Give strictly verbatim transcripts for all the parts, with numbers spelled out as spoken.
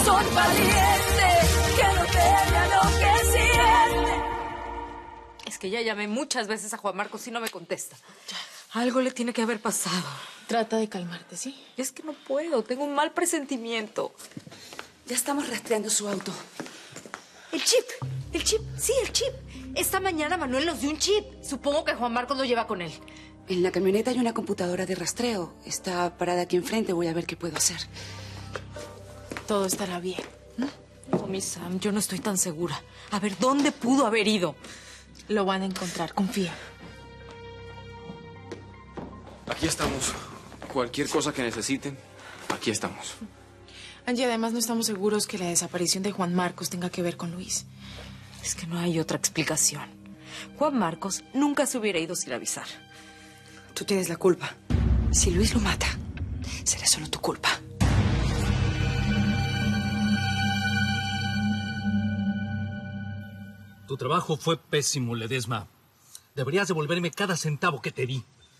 corazón valiente que no teme a lo que siente. Es que ya llamé muchas veces a Juan Marcos y no me contesta. Algo le tiene que haber pasado. Trata de calmarte, ¿sí? Es que no puedo, tengo un mal presentimiento. Ya estamos rastreando su auto. El chip, el chip, sí, el chip. Esta mañana Manuel nos dio un chip. Supongo que Juan Marcos lo lleva con él. En la camioneta hay una computadora de rastreo. Está parada aquí enfrente, voy a ver qué puedo hacer. Todo estará bien. No, mi Sam, yo no estoy tan segura. A ver, ¿dónde pudo haber ido? Lo van a encontrar, confía. Aquí estamos. Cualquier cosa que necesiten, aquí estamos. Angie, además no estamos seguros que la desaparición de Juan Marcos tenga que ver con Luis. Es que no hay otra explicación. Juan Marcos nunca se hubiera ido sin avisar. Tú tienes la culpa. Si Luis lo mata, será solo tu culpa. Tu trabajo fue pésimo, Ledesma. Deberías devolverme cada centavo que te di.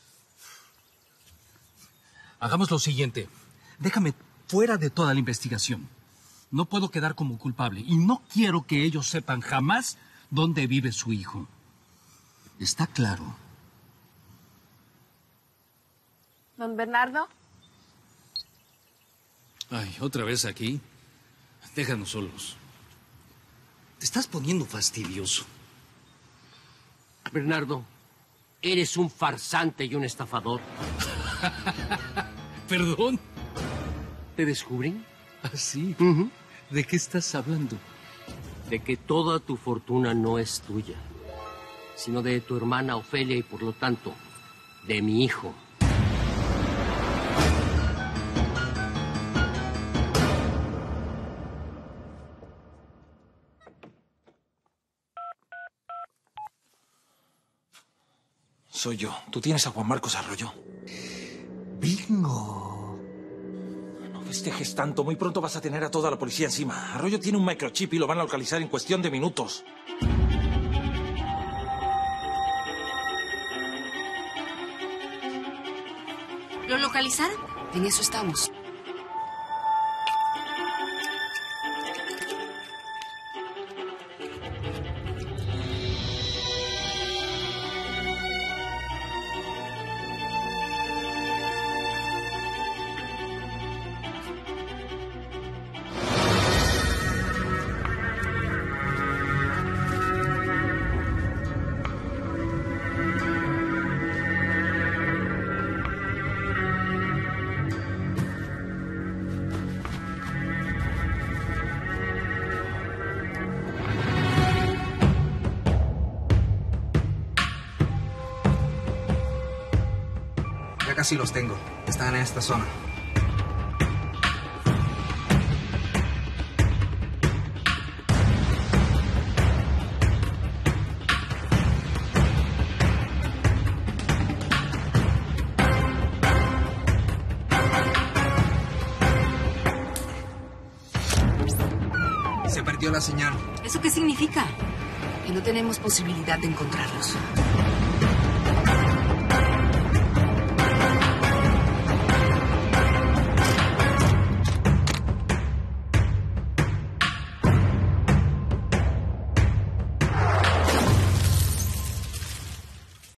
Hagamos lo siguiente. Déjame fuera de toda la investigación. No puedo quedar como culpable y no quiero que ellos sepan jamás dónde vive su hijo. ¿Está claro? ¿Don Bernardo? Ay, ¿otra vez aquí? Déjanos solos. Te estás poniendo fastidioso. Bernardo, eres un farsante y un estafador. ¿Perdón? ¿Te descubren? ¿Ah, sí? Uh-huh. ¿De qué estás hablando? De que toda tu fortuna no es tuya, sino de tu hermana Ofelia y, por lo tanto, de mi hijo. Soy yo. Tú tienes a Juan Marcos Arroyo. ¡Bingo! No festejes tanto. Muy pronto vas a tener a toda la policía encima. Arroyo tiene un microchip y lo van a localizar en cuestión de minutos. ¿Lo localizaron? En eso estamos. Ya casi los tengo. Están en esta zona. Se perdió la señal. ¿Eso qué significa? Que no tenemos posibilidad de encontrarlos.